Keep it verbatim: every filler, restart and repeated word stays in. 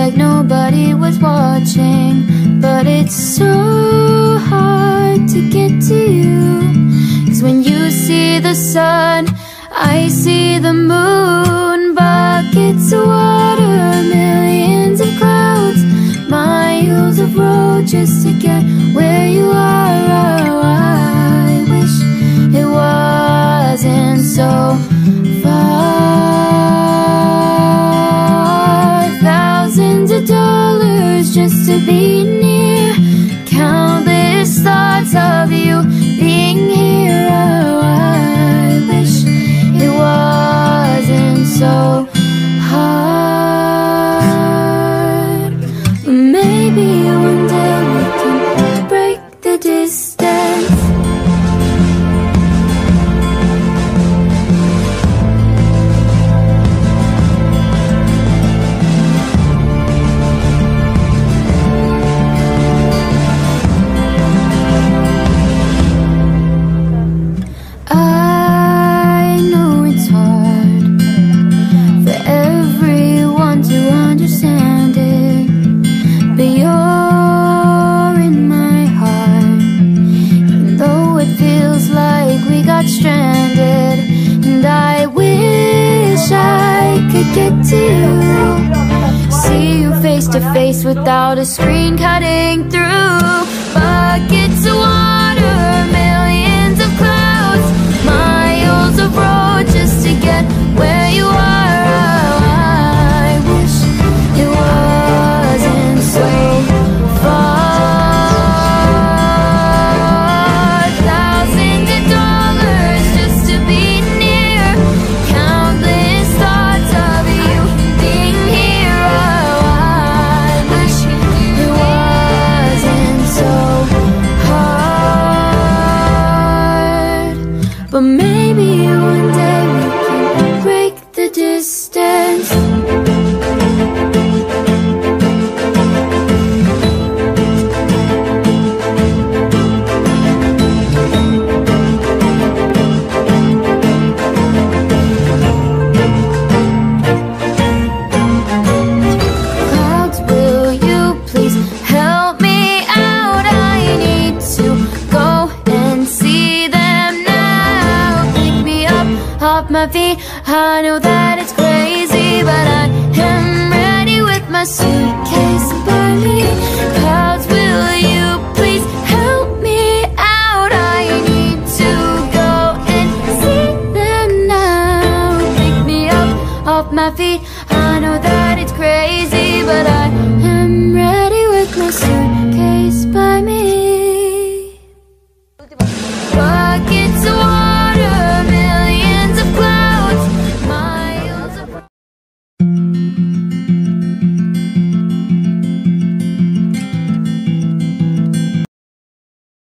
like nobody was watching. But it's so hard to get to you, 'cause when you see the sun, I see the moon. Buckets of water, millions of clouds, miles of road just to get where you are. Oh, I wish it wasn't so far. Thousands of dollars just to be near, countless thoughts of you being here. Oh, I wish it wasn't so hard. Maybe one day we can break the distance. I know it's hard for everyone to understand it, but you're in my heart, even though it feels like we got stranded. And I wish I could get to you, see you face to face without a screen cutting through. Buckets of water, millions of clouds, miles of road just to get where you are. Oh, I wish it wasn't so far. Thousands of dollars just to be near, countless thoughts of you being here. Oh, I wish it wasn't so hard. But maybe one day we can break the distance. Clouds, will you please help me out? I need to go and see them now. Pick me up off my feet. I know that it's crazy, but I am ready with my suitcase by me. Clouds, will you please help me out? I need to go and see them now. Pick me up off my feet. I know that it's crazy, but I am ready with my suitcase.